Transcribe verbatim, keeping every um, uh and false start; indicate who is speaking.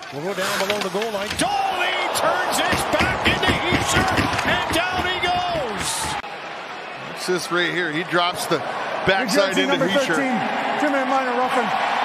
Speaker 1: We'll go down below the goal line. Dahlin turns this back into Hischier, and down he goes.
Speaker 2: It's this right here. He drops the backside into Hischier.
Speaker 3: Two-minute minor roughing.